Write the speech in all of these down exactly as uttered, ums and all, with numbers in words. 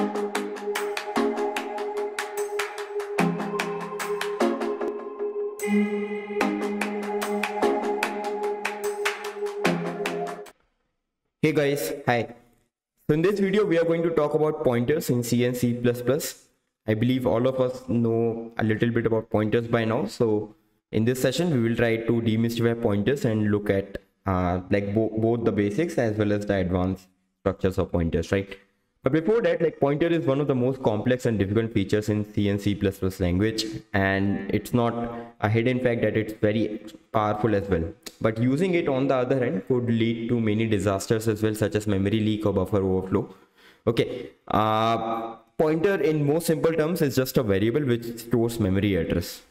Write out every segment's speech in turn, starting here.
Hey guys, hi. So in this video, we are going to talk about pointers in C and C plus plus. I believe all of us know a little bit about pointers by now. So in this session, we will try to demystify pointers and look at uh, like bo both the basics as well as the advanced structures of pointers, right? But before that, like pointer is one of the most complex and difficult features in C and C plus plus language, and it's not a hidden fact that it's very powerful as well. But using it on the other hand could lead to many disasters as well, such as memory leak or buffer overflow. Okay, uh, pointer in most simple terms is just a variable which stores memory address.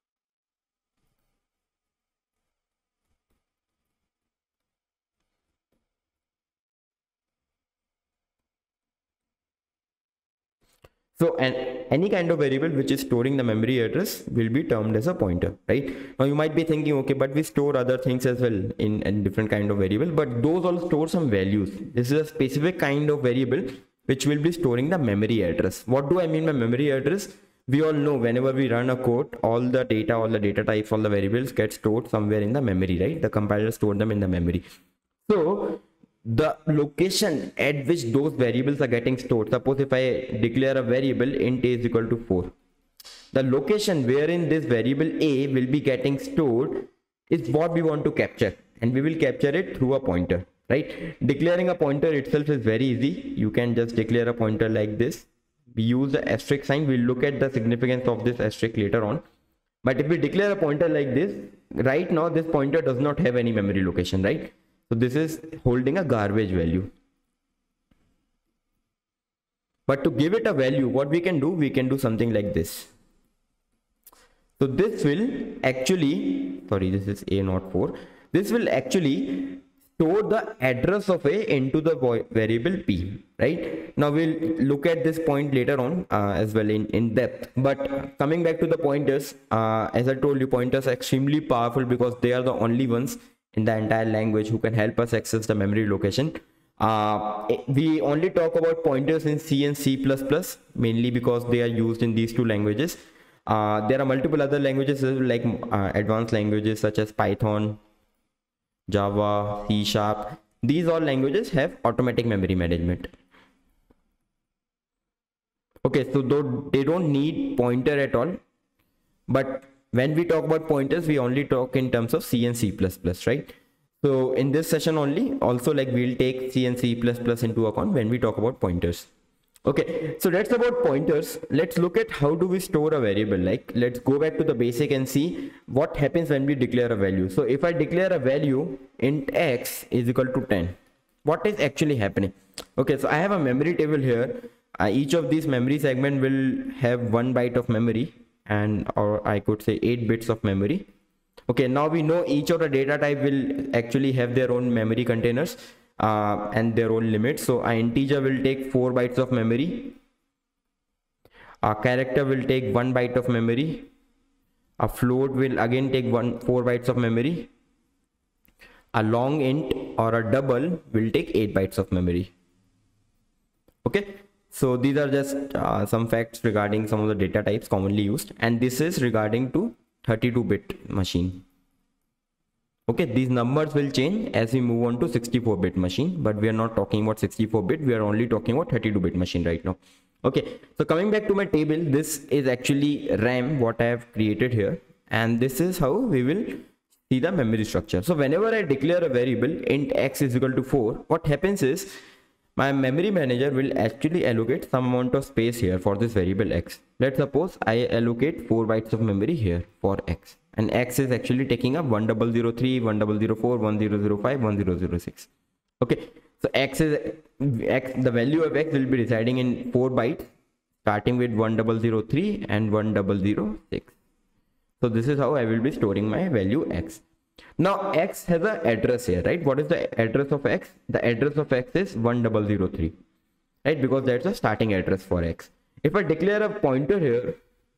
So an, any kind of variable which is storing the memory address will be termed as a pointer, right? Now you might be thinking, okay, but we store other things as well in a different kind of variable, but those all store some values. This is a specific kind of variable which will be storing the memory address. What do I mean by memory address? We all know whenever we run a code, all the data, all the data types, all the variables get stored somewhere in the memory, right? The compiler stored them in the memory. So the location at which those variables are getting stored, suppose if I declare a variable int a is equal to four, the location wherein this variable a will be getting stored is what we want to capture, and we will capture it through a pointer, right? Declaring a pointer itself is very easy. You can just declare a pointer like this. We use the asterisk sign. We'll look at the significance of this asterisk later on. But if we declare a pointer like this, right now this pointer does not have any memory location, right? So this is holding a garbage value. But to give it a value, what we can do, we can do something like this. So this will actually, sorry, this is a not four. This will actually store the address of a into the variable p, right? Now we'll look at this point later on uh, as well in, in depth. But coming back to the pointers, uh, as I told you, pointers are extremely powerful because they are the only ones in the entire language who can help us access the memory location. Uh, we only talk about pointers in C and C plus plus, mainly because they are used in these two languages. Uh, there are multiple other languages like uh, advanced languages such as Python, Java, C sharp. These all languages have automatic memory management. Okay, so though they don't need pointer at all, but when we talk about pointers, we only talk in terms of C and C plus plus, right? So in this session only, also like we'll take C and C plus plus into account when we talk about pointers. Okay, so that's about pointers. Let's look at how do we store a variable. Like let's go back to the basic and see what happens when we declare a value. So if I declare a value int x is equal to ten, what is actually happening? Okay, so I have a memory table here. Uh, each of these memory segment will have one byte of memory, and or I could say eight bits of memory. Okay, now we know each of the data type will actually have their own memory containers uh, and their own limits. So an integer will take four bytes of memory, a character will take one byte of memory, a float will again take one four bytes of memory, a long int or a double will take eight bytes of memory. Okay, so these are just uh, some facts regarding some of the data types commonly used, and this is regarding to thirty-two bit machine. Okay, these numbers will change as we move on to sixty-four bit machine, but we are not talking about sixty-four bit, we are only talking about thirty-two bit machine right now. Okay, so coming back to my table, this is actually RAM what I have created here, and this is how we will see the memory structure. So whenever I declare a variable int x is equal to four, what happens is my memory manager will actually allocate some amount of space here for this variable x. Let's suppose I allocate four bytes of memory here for x, and x is actually taking up one thousand zero three, one thousand zero four, one thousand five, one thousand six. Okay, so x is x, the value of x will be residing in four bytes starting with one thousand three and one thousand six. So this is how I will be storing my value x. Now x has an address here, right? What is the address of x? The address of x is one thousand three, right? Because that's a starting address for x. If I declare a pointer here,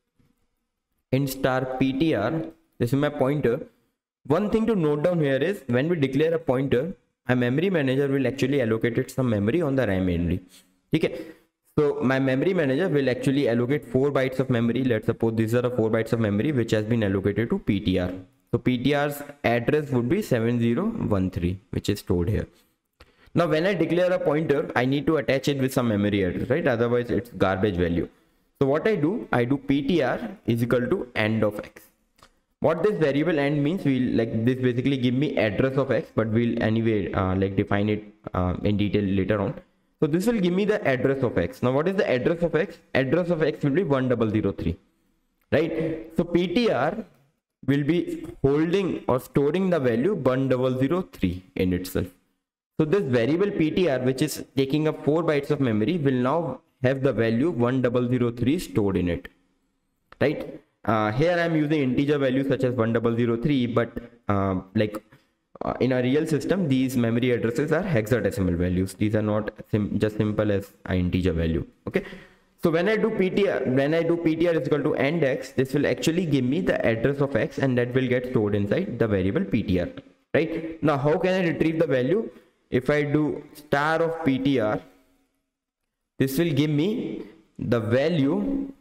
int star ptr, this is my pointer. One thing to note down here is when we declare a pointer, a memory manager will actually allocate it some memory on the RAM mainly. Okay. So my memory manager will actually allocate four bytes of memory. Let's suppose these are the four bytes of memory which has been allocated to P T R. So P T R's address would be seven zero one three, which is stored here. Now when I declare a pointer, I need to attach it with some memory address, right? Otherwise it's garbage value. So what I do, I do P T R is equal to end of X. What this variable end means, we'll like this basically give me address of X, but we'll anyway uh, like define it uh, in detail later on. So this will give me the address of X. Now what is the address of X? Address of X will be one thousand three, right? So P T R will be holding or storing the value one thousand three in itself. So this variable P T R, which is taking up four bytes of memory, will now have the value one thousand three stored in it, right? Uh, here I am using integer values such as one thousand three, but uh, like uh, in a real system, these memory addresses are hexadecimal values. These are not sim just simple as an integer value. Okay. So when I do P T R, when I do P T R is equal to end X, this will actually give me the address of X, and that will get stored inside the variable P T R, right? Now how can I retrieve the value? If I do star of P T R, this will give me the value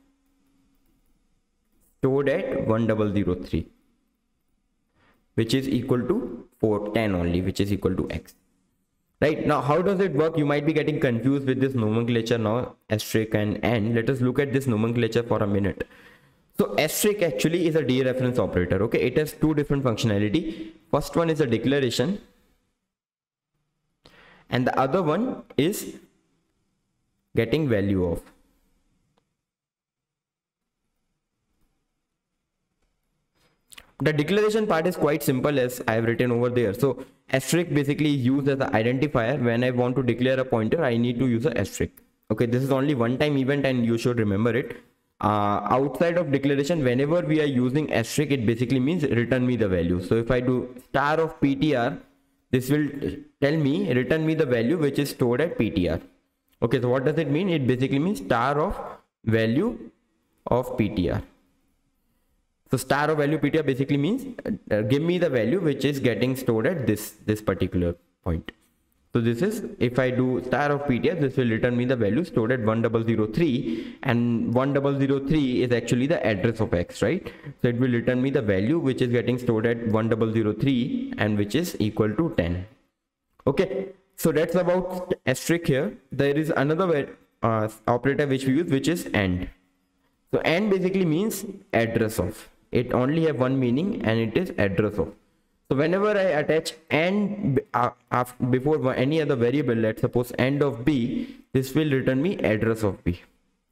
stored at one thousand three, which is equal to four ten only, which is equal to X. Right now, how does it work? You might be getting confused with this nomenclature now, asterisk and and. Let us look at this nomenclature for a minute. So asterisk actually is a dereference operator. Okay, it has two different functionality. First one is a declaration, and the other one is getting value of. The declaration part is quite simple, as I have written over there. So asterisk basically is used as an identifier. When I want to declare a pointer, I need to use an asterisk. Okay, this is only one time event and you should remember it. Uh, outside of declaration, whenever we are using asterisk, it basically means return me the value. So if I do star of P T R, this will tell me return me the value which is stored at P T R. Okay, so what does it mean? It basically means star of value of P T R. So star of value P T R basically means uh, give me the value which is getting stored at this this particular point. So this is, if I do star of P T R, this will return me the value stored at one thousand three, and one thousand three is actually the address of X, right? So it will return me the value which is getting stored at one thousand three and which is equal to ten. Okay, so that's about asterisk here. There is another uh, operator which we use, which is AND. So AND basically means address of. It only have one meaning, and it is address of. So whenever I attach AND uh, before any other variable, let's suppose AND of B, this will return me address of B.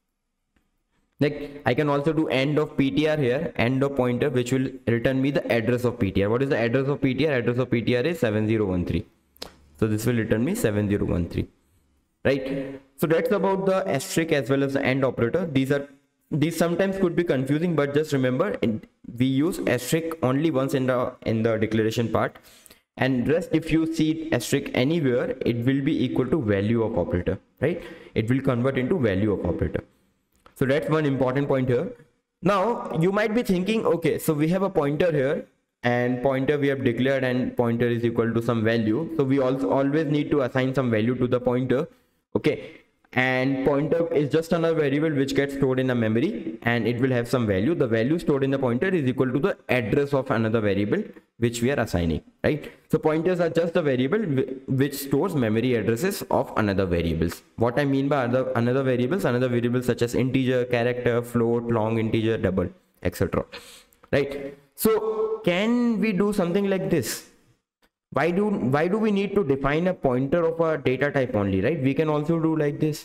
Like I can also do AND of P T R here, AND of pointer, which will return me the address of P T R. What is the address of P T R? Address of P T R is seven zero one three. So this will return me seven zero one three, right? So that's about the asterisk as well as the AND operator. These are These sometimes could be confusing, but just remember we use asterisk only once in the in the declaration part, and rest if you see asterisk anywhere, it will be equal to value of operator, right? It will convert into value of operator. So that's one important point here. Now you might be thinking, okay, so we have a pointer here, and pointer we have declared, and pointer is equal to some value. So we also always need to assign some value to the pointer. Okay, and pointer is just another variable which gets stored in a memory, and it will have some value. The value stored in the pointer is equal to the address of another variable which we are assigning, right? So pointers are just a variable which stores memory addresses of another variables. What I mean by other another variables, another variables such as integer, character, float, long integer, double, etc., right? So can we do something like this? Why do why do we need to define a pointer of a data type only, right? We can also do like this,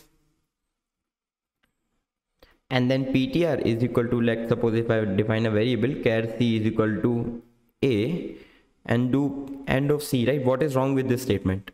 and then P T R is equal to, like suppose if I define a variable char c is equal to a and do end of c, right? What is wrong with this statement?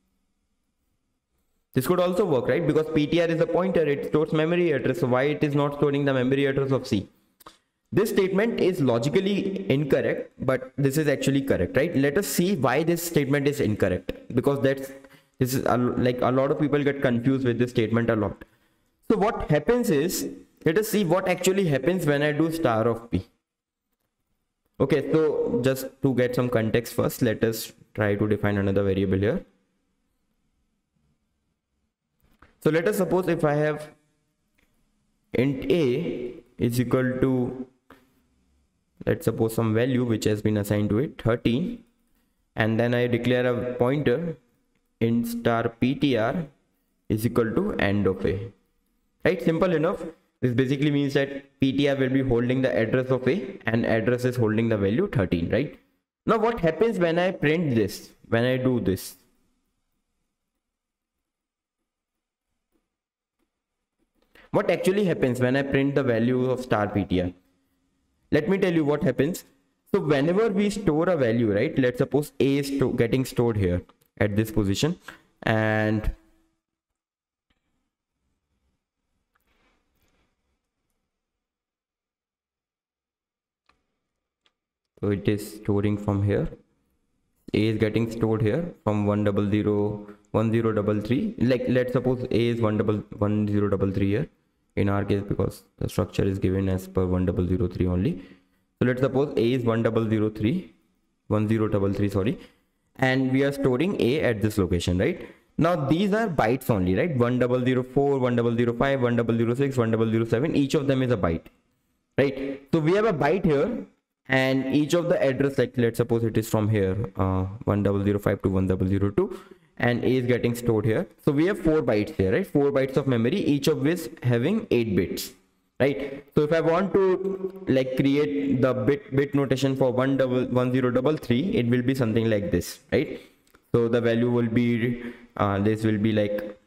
This could also work, right? Because P T R is a pointer, it stores memory address. So why it is not storing the memory address of C? This statement is logically incorrect, but this is actually correct, right? Let us see why this statement is incorrect, because that's this is a, like a lot of people get confused with this statement a lot. So what happens is, let us see what actually happens when I do star of P. Okay, so just to get some context first, let us try to define another variable here. So let us suppose if I have int a is equal to, let's suppose some value which has been assigned to it, thirteen, and then I declare a pointer int star ptr is equal to end of a, right? Simple enough. This basically means that ptr will be holding the address of a and address is holding the value thirteen, right? Now what happens when I print this, when I do this? What actually happens when I print the value of star ptr? Let me tell you what happens. So whenever we store a value, right, let's suppose a is sto getting stored here at this position, and so it is storing from here. A is getting stored here from one double zero one zero double three. Like let's suppose a is one double one zero double three here in our case, because the structure is given as per one double zero three only. So let's suppose a is one double zero three one zero double three, sorry, and we are storing a at this location, right? Now these are bytes only, right? one double zero four, one double zero five, one double zero six, one double zero seven, each of them is a byte, right? So we have a byte here, and each of the address, like let's suppose it is from here, uh, one double zero five to one double zero two, and a is getting stored here. So we have four bytes here, right? Four bytes of memory, each of which having eight bits, right? So if I want to like create the bit bit notation for one double one zero double three, it will be something like this, right? So the value will be uh, this will be like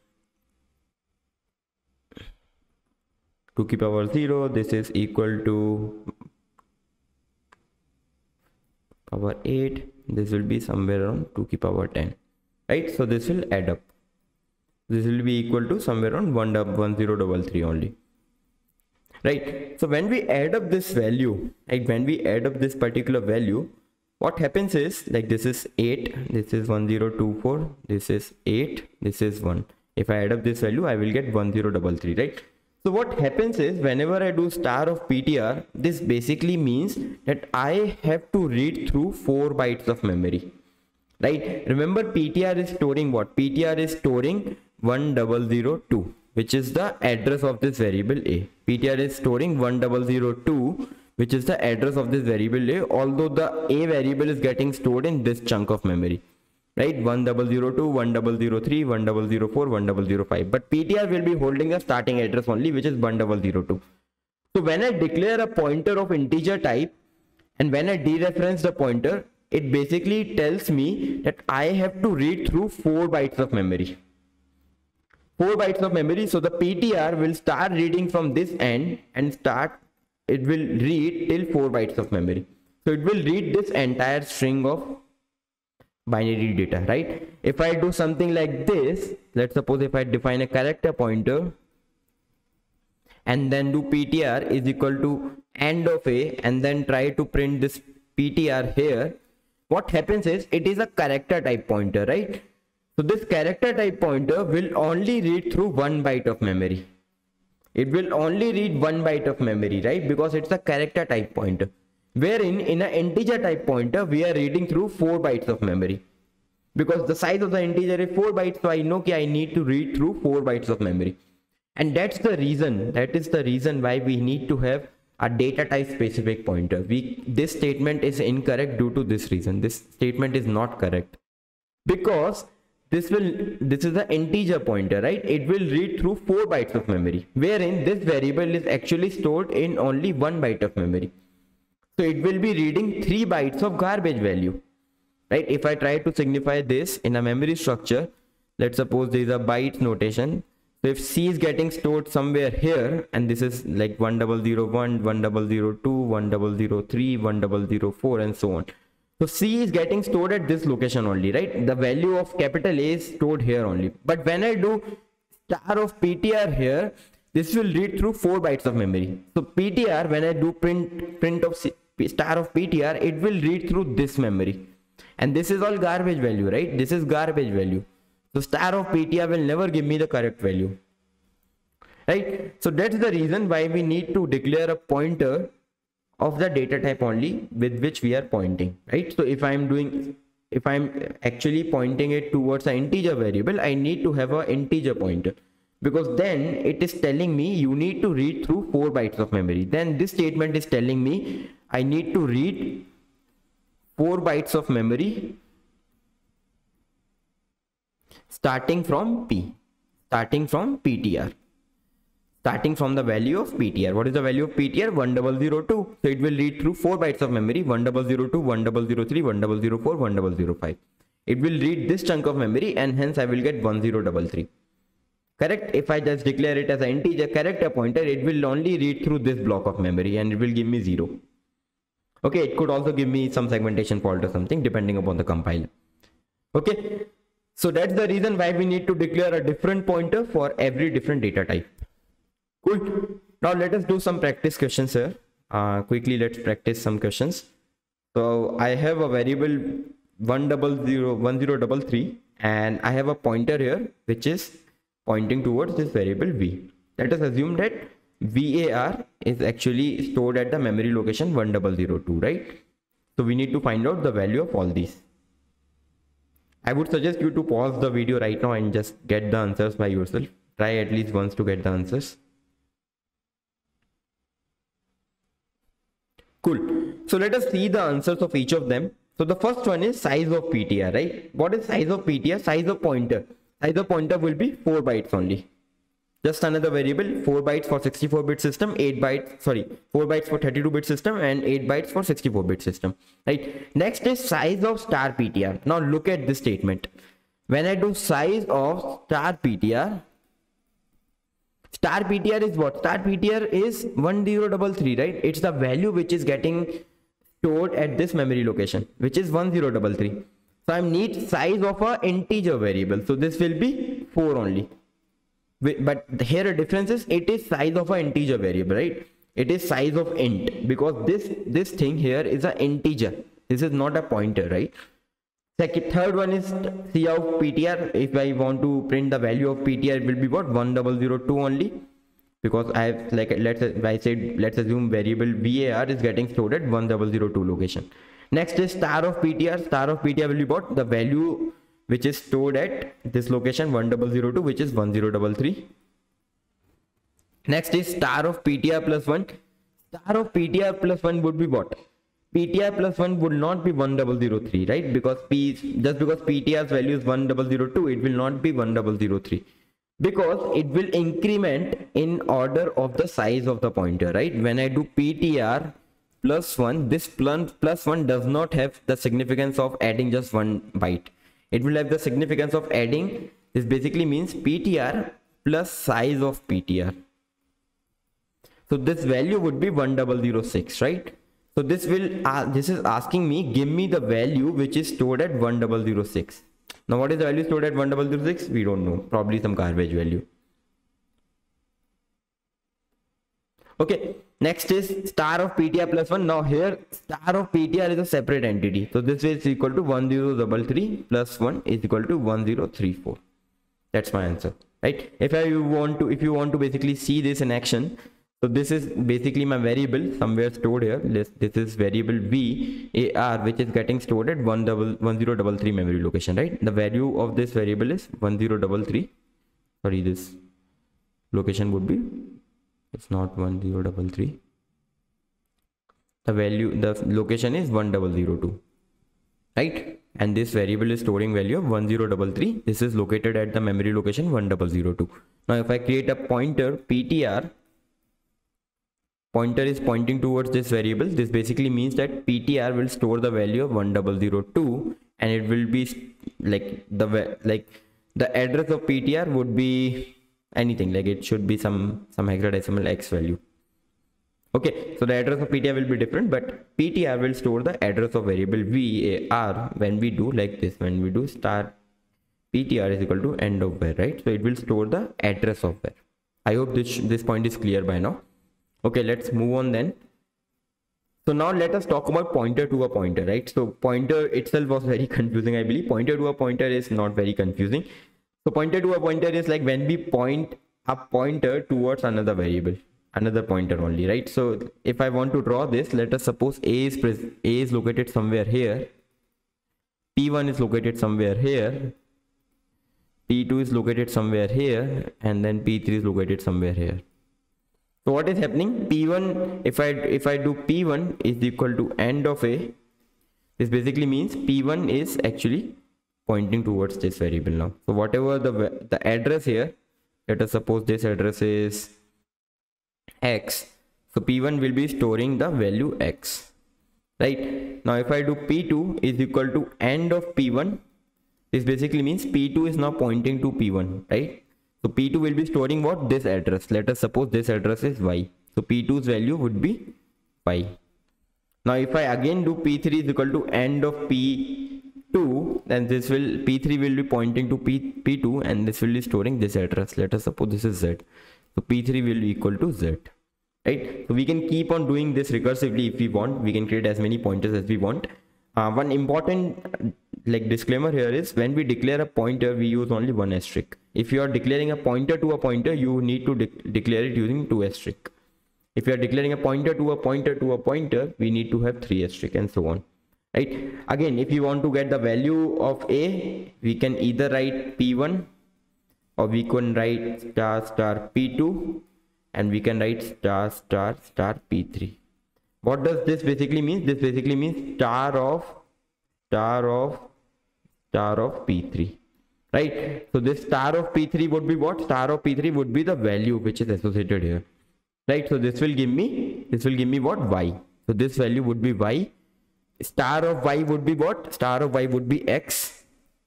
two to the power zero. This is equal to power eight. This will be somewhere around two to the power ten, right? So this will add up. This will be equal to somewhere around one one zero double three only, right? So when we add up this value, like when we add up this particular value, what happens is, like this is eight, this is one zero two four, this is eight, this is one. If I add up this value, I will get one zero double three, right? So what happens is, whenever I do star of ptr, this basically means that I have to read through four bytes of memory, right? Remember, ptr is storing what? Ptr is storing one double zero two, which is the address of this variable a. Ptr is storing one double zero two, which is the address of this variable a, although the a variable is getting stored in this chunk of memory, right? one double zero two, one double zero three, one double zero four, one double zero five, but ptr will be holding a starting address only, which is one double zero two. So when I declare a pointer of integer type and when I dereference the pointer, it basically tells me that I have to read through four bytes of memory. Four bytes of memory. So the ptr will start reading from this end and start, it will read till four bytes of memory. So it will read this entire string of binary data, right? If I do something like this, let's suppose if I define a character pointer and then do ptr is equal to end of a and then try to print this ptr here, what happens is it is a character type pointer, right? So this character type pointer will only read through one byte of memory. It will only read one byte of memory, right? Because it's a character type pointer. Wherein in an integer type pointer, we are reading through four bytes of memory. Because the size of the integer is four bytes, so I know that I need to read through four bytes of memory. And that's the reason, that is the reason why we need to have a data type specific pointer. We, this statement is incorrect due to this reason. This statement is not correct. Because this will, this is the integer pointer, right? It will read through four bytes of memory, wherein this variable is actually stored in only one byte of memory. So it will be reading three bytes of garbage value, right? If I try to signify this in a memory structure, let's suppose there is a byte notation. So if C is getting stored somewhere here, and this is like one double zero one, one double zero two, one double zero three, one double zero four, and so on. So C is getting stored at this location only, right? The value of capital A is stored here only. But when I do star of ptr here, this will read through four bytes of memory. So ptr, when I do print print of C, star of ptr, it will read through this memory. And this is all garbage value, right? This is garbage value. So star of ptr will never give me the correct value, right? So that's the reason why we need to declare a pointer of the data type only with which we are pointing, right? So if I'm doing, if I'm actually pointing it towards an integer variable, I need to have an integer pointer. because then it is telling me you need to read through four bytes of memory. Then this statement is telling me I need to read four bytes of memory starting from P, starting from P T R, starting from the value of P T R. What is the value of P T R? one zero zero two. So it will read through four bytes of memory, one zero zero two, one zero zero three, one zero zero four, one zero zero five. It will read this chunk of memory and hence I will get one zero three three. Correct? If I just declare it as an integer character pointer, it will only read through this block of memory and it will give me zero. Okay, it could also give me some segmentation fault or something depending upon the compiler. Okay, so that's the reason why we need to declare a different pointer for every different data type. Cool. Now let us do some practice questions here. Uh, quickly, let's practice some questions. So I have a variable one zero zero one zero three three and I have a pointer here which is pointing towards this variable V. Let us assume that V A R is actually stored at the memory location one zero zero two, right? So we need to find out the value of all these. I would suggest you to pause the video right now and just get the answers by yourself. Try at least once to get the answers. Cool. So let us see the answers of each of them. So the first one is size of P T R, right? What is size of P T R? Size of pointer. Size of pointer will be four bytes only. Just another variable, four bytes for sixty-four bit system, eight bytes, sorry, four bytes for thirty-two bit system and eight bytes for sixty-four bit system, right? Next is size of star P T R. Now look at this statement. When I do size of star P T R, star P T R is what? Star P T R is one zero three three, right? It's the value which is getting stored at this memory location, which is one zero three three. So I need size of a integer variable. So this will be four only. But here a difference is it is size of an integer variable, right? It is size of int because this this thing here is an integer. This is not a pointer, right? Second, third one is C of P T R. If I want to print the value of P T R, it will be what? one zero zero two only, because I have, like, let's I said let's assume variable V A R is getting stored at one zero zero two location. Next is star of P T R. Star of P T R will be what? The value which is stored at this location one zero zero two, which is one zero three three. Next is star of P T R plus one. Star of P T R plus one would be what? P T R plus one would not be one zero zero three, right? Because P just because P T R's value is one zero zero two, it will not be one zero zero three, because it will increment in order of the size of the pointer, right? When I do P T R plus one, this plus one does not have the significance of adding just one byte. It will have the significance of adding, this basically means P T R plus size of P T R. So this value would be one zero zero six, right? So this will, uh, this is asking me, give me the value which is stored at one zero zero six. Now what is the value stored at one zero zero six? We don't know, probably some garbage value. Okay, next is star of P T R plus one. Now here star of P T R is a separate entity. So this is equal to one zero three three plus one is equal to one zero three four. That's my answer, right? If I want to, if you want to basically see this in action, so this is basically my variable somewhere stored here. This, this is variable V A R, which is getting stored at one zero three three memory location, right? The value of this variable is one zero three three. Sorry, this location would be, it's not one zero three three. The value, the location is one zero zero two, right? And this variable is storing value of one zero three three. This is located at the memory location one zero zero two. Now if I create a pointer P T R, pointer is pointing towards this variable. This basically means that P T R will store the value of one zero zero two, and it will be like the like the address of P T R would be anything, like it should be some some hexadecimal X value. Okay, so the address of P T R will be different, but P T R will store the address of variable V A R when we do like this, when we do star P T R is equal to end of var, right? So it will store the address of var. I hope this this point is clear by now. Okay, let's move on then. So now let us talk about pointer to a pointer, right? So pointer itself was very confusing, I believe. Pointer to a pointer is not very confusing. So pointer to a pointer is like when we point a pointer towards another variable, another pointer only, right? So if I want to draw this, let us suppose A is A is located somewhere here, P one is located somewhere here, P two is located somewhere here, and then P three is located somewhere here. So what is happening? P one, if I if I do P one is equal to end of A, this basically means P one is actually pointing towards this variable now. So whatever the the address here, let us suppose this address is X. So P one will be storing the value X. Right? Now if I do P two is equal to end of P one, this basically means P two is now pointing to P one, right? So P two will be storing what? This address. Let us suppose this address is Y. So P two's value would be Y. Now if I again do P three is equal to end of P two, then this will P three will be pointing to P, P2 and this will be storing this address. Let us suppose this is Z. So P three will be equal to Z. Right? So we can keep on doing this recursively if we want. We can create as many pointers as we want. Uh, one important like disclaimer here is when we declare a pointer, we use only one asterisk. If you are declaring a pointer to a pointer, you need to de declare it using two asterisk. If you are declaring a pointer to a pointer to a pointer, we need to have three asterisk and so on. Right? Again, if you want to get the value of A, we can either write P one or we can write star star P two. And we can write star star star P three. What does this basically mean? This basically means star of star of star of P three, right? So this star of P three would be what? Star of P three would be the value which is associated here, right? So this will give me this will give me what? Y. So this value would be Y. Star of Y would be what? Star of Y would be X,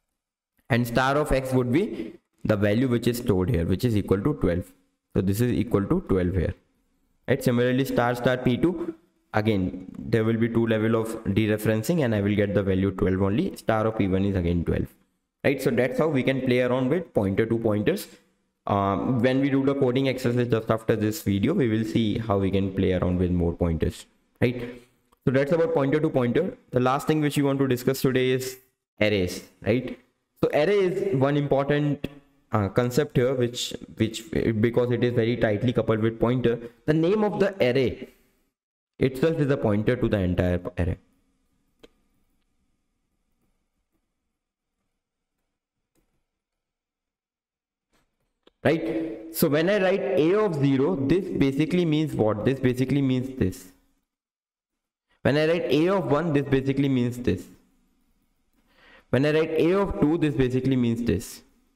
and star of X would be the value which is stored here, which is equal to twelve. So this is equal to twelve here, right? Similarly, star star P two, again there will be two level of dereferencing and I will get the value twelve only. Star of P one is again twelve, right? So that's how we can play around with pointer to pointers. Um, when we do the coding exercise just after this video, we will see how we can play around with more pointers, right? So that's about pointer to pointer. The last thing which we want to discuss today is arrays, right? So array is one important Uh, concept here which which because it is very tightly coupled with pointer. The name of the array itself is a pointer to the entire array. Right? So when I write A of zero, this basically means what? This basically means this. When I write A of one, this basically means this. When I write A of two, this basically means this.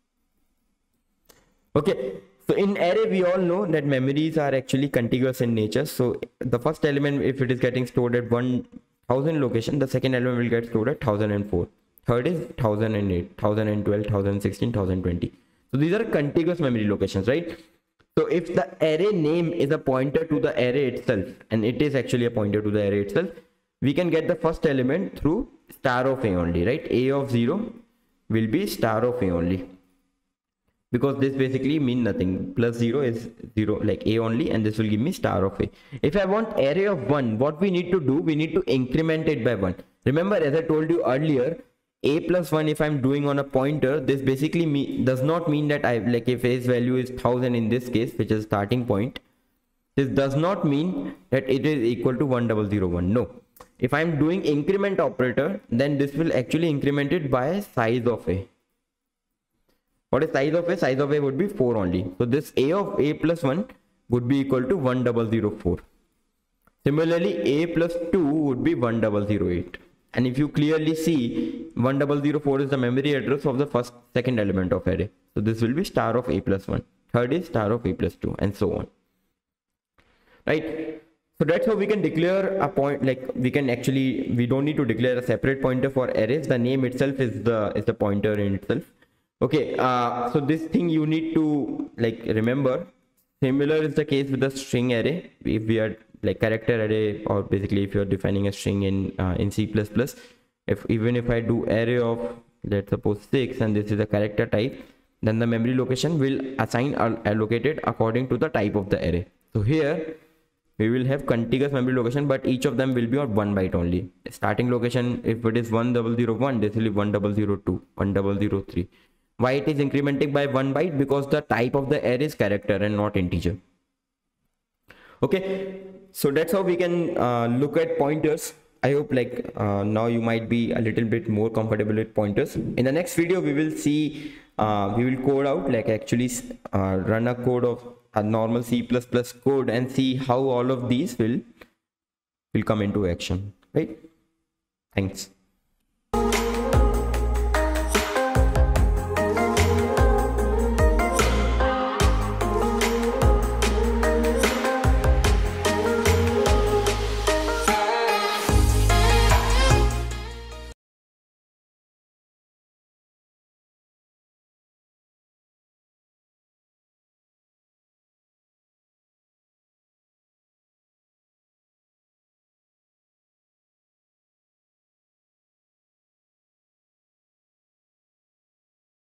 Okay, so in array we all know that memories are actually contiguous in nature. So the first element, if it is getting stored at one thousand location, the second element will get stored at one thousand four. Third is one thousand eight, one thousand twelve, one thousand sixteen, one thousand twenty. So these are contiguous memory locations, right? So if the array name is a pointer to the array itself, and it is actually a pointer to the array itself, we can get the first element through star of A only, right? A of zero will be star of A only, because this basically mean nothing. Plus zero is zero, like A only, and this will give me star of A. If I want array of one, what we need to do, we need to increment it by one. Remember, as I told you earlier, A plus one, if I'm doing on a pointer, this basically me does not mean that I like if A's value is one thousand in this case, which is starting point, this does not mean that it is equal to one thousand one. No, if I'm doing increment operator, then this will actually increment it by size of A. What is size of A? Size of A would be four only. So this A of A plus one would be equal to one thousand four. Similarly, A plus two would be one thousand eight. And if you clearly see, one thousand four is the memory address of the first, second element of array. So this will be star of A plus one. Third is star of A plus two, and so on. Right? So that's how we can declare a point. Like we can actually, we don't need to declare a separate pointer for arrays. The name itself is the is the pointer in itself. Okay, uh, so this thing you need to like remember. Similar is the case with the string array. If we are like character array, or basically if you are defining a string in uh, in C plus plus, if even if I do array of, let's suppose six, and this is a character type, then the memory location will assign or allocated according to the type of the array. So here we will have contiguous memory location, but each of them will be on one byte only. Starting location, if it is one thousand one, this will be one thousand two, one thousand three. Why it is incrementing by one byte? Because the type of the array is character and not integer. Okay, so that's how we can uh, look at pointers. I hope like uh, now you might be a little bit more comfortable with pointers. In the next video, we will see, uh, we will code out, like actually uh, run a code of a normal C plus plus code and see how all of these will will come into action, right? Thanks.